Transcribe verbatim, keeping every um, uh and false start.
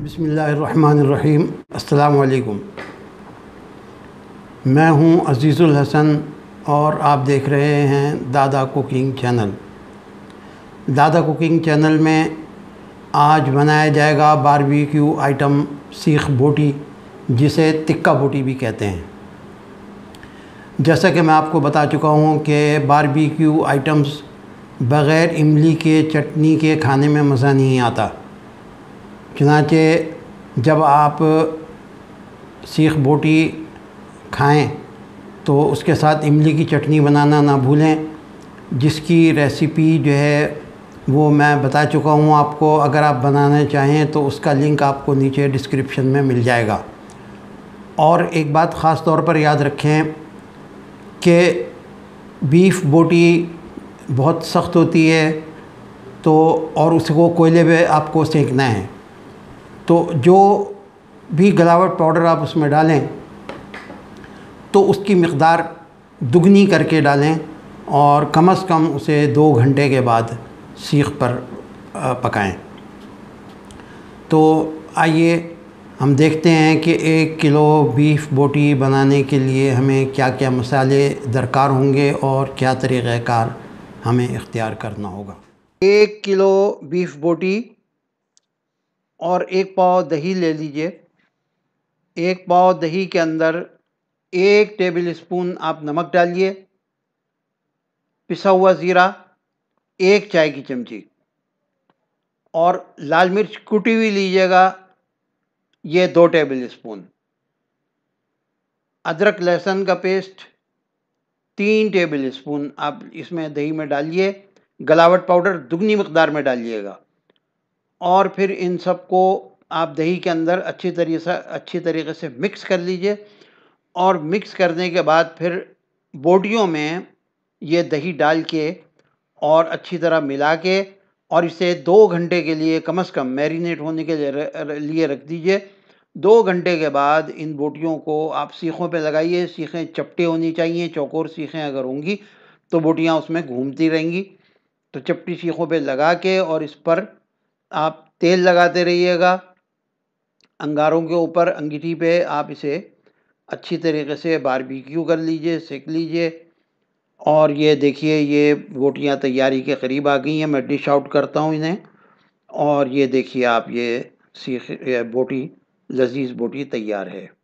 बिस्मिल्लाहिर्रहमानिर्रहीम। अस्सलामु अलैकुम। मैं हूं अज़ीज़ुल हसन और आप देख रहे हैं Dada cooking channel. Dada cooking channel में आज बनाया जाएगा बारबेक्यू आइटम सीख बोटी, जिसे तिक्का बोटी भी कहते हैं। जैसा कि मैं आपको बता चुका हूं कि बारबेक्यू आइटम्स बग़ैर इमली के चटनी के खाने में मज़ा नहीं आता। चुनांचे जब आप सीख बोटी खाएं तो उसके साथ इमली की चटनी बनाना ना भूलें, जिसकी रेसिपी जो है वो मैं बता चुका हूँ आपको। अगर आप बनाना चाहें तो उसका लिंक आपको नीचे डिस्क्रिप्शन में मिल जाएगा। और एक बात ख़ास तौर पर याद रखें कि बीफ बोटी बहुत सख्त होती है, तो और उसको कोयले पे आपको सेंकना है। तो जो भी गलावट पाउडर आप उसमें डालें तो उसकी मिक़दार दुगनी करके डालें और कम से कम उसे दो घंटे के बाद सीख पर पकाएं। तो आइए हम देखते हैं कि एक किलो बीफ बोटी बनाने के लिए हमें क्या क्या मसाले दरकार होंगे और क्या तरीक़ाकार हमें इख्तियार करना होगा। एक किलो बीफ बोटी और एक पाव दही ले लीजिए। एक पाव दही के अंदर एक टेबल स्पून आप नमक डालिए, पिसा हुआ ज़ीरा एक चाय की चमची, और लाल मिर्च कुटी हुई लीजिएगा, ये दो टेबल स्पून। अदरक लहसुन का पेस्ट तीन टेबल स्पून आप इसमें दही में डालिए। गलावट पाउडर दुगनी मिक़दार में डालिएगा और फिर इन सबको आप दही के अंदर अच्छी तरीके से अच्छी तरीके से मिक्स कर लीजिए। और मिक्स करने के बाद फिर बोटियों में ये दही डाल के और अच्छी तरह मिला के और इसे दो घंटे के लिए कम से कम मैरिनेट होने के लिए रख दीजिए। दो घंटे के बाद इन बोटियों को आप सीखों पे लगाइए। सीखें चपटी होनी चाहिए, चौकोर सीखें अगर होंगी तो बोटियां उसमें घूमती रहेंगी। तो चपटी सीखों पे लगा के और इस पर आप तेल लगाते रहिएगा। अंगारों के ऊपर अंगीठी पे आप इसे अच्छी तरीके से बारबेक्यू कर लीजिए, सेक लीजिए। और ये देखिए, ये बोटियां तैयारी के करीब आ गई हैं। मैं डिश आउट करता हूँ इन्हें, और ये देखिए आप, ये सीख बोटी लजीज बोटी तैयार है।